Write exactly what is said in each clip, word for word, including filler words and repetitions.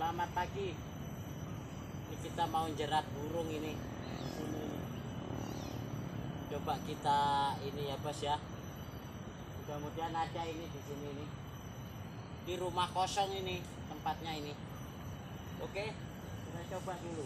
Selamat pagi. Ini kita mau jerat burung ini. Sini. Coba kita ini ya bos ya. Mudah-mudahan ada ini di sini ini. Di rumah kosong ini tempatnya ini. Oke, kita coba dulu.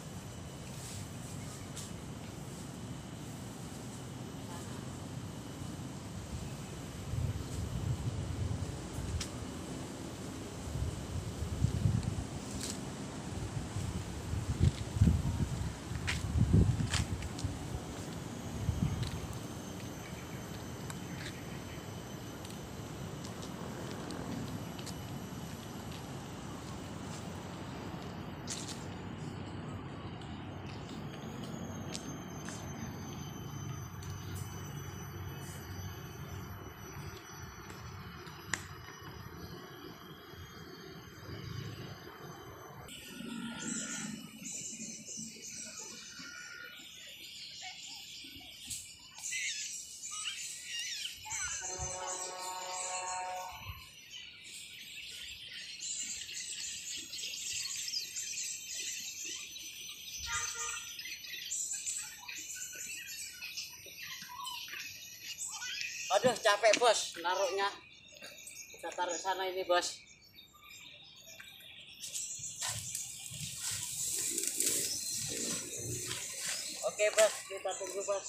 Aduh capek bos naruhnya. Kita taruh sana ini bos. Oke bos, kita tunggu bos.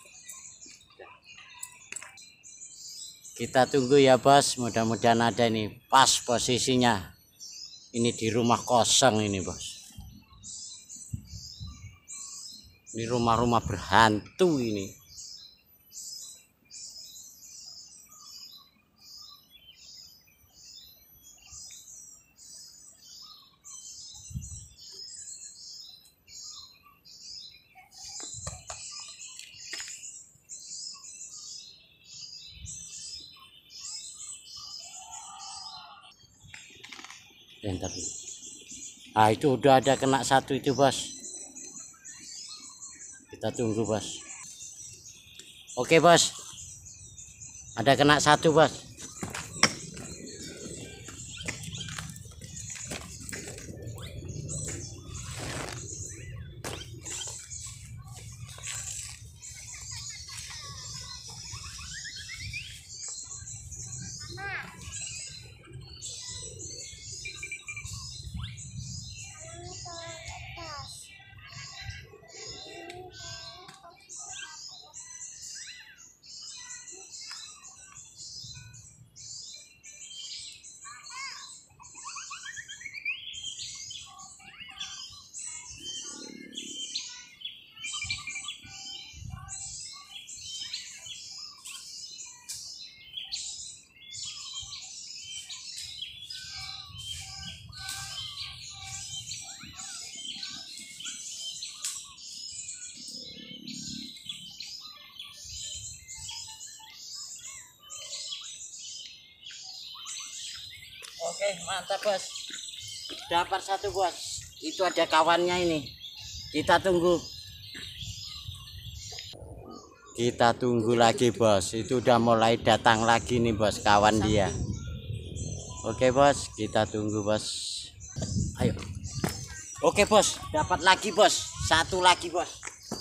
Kita tunggu ya bos, mudah-mudahan ada ini pas posisinya. Ini di rumah kosong ini bos. Ini rumah-rumah berhantu ini. Bentar. Ah itu udah ada kena satu itu bos. Kita tunggu bos. Oke bos. Ada kena satu bos. Oke mantap bos. Dapat satu bos. Itu ada kawannya ini. Kita tunggu. Kita tunggu lagi bos. Itu udah mulai datang lagi nih bos kawan dia. Oke bos, kita tunggu bos. Ayo. Oke bos, dapat lagi bos. Satu lagi bos.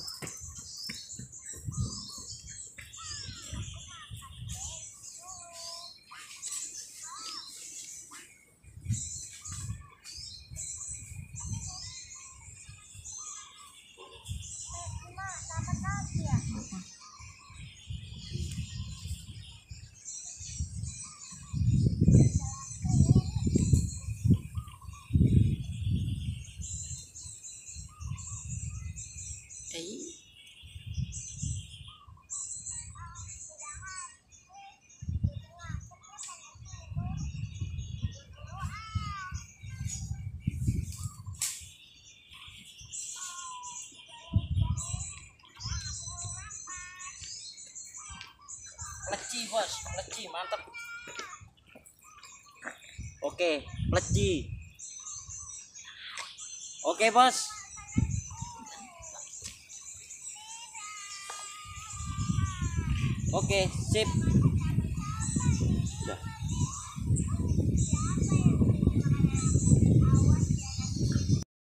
Pleci bos, pleci mantap. Oke, pleci. Oke bos. Oke, sip. Sudah.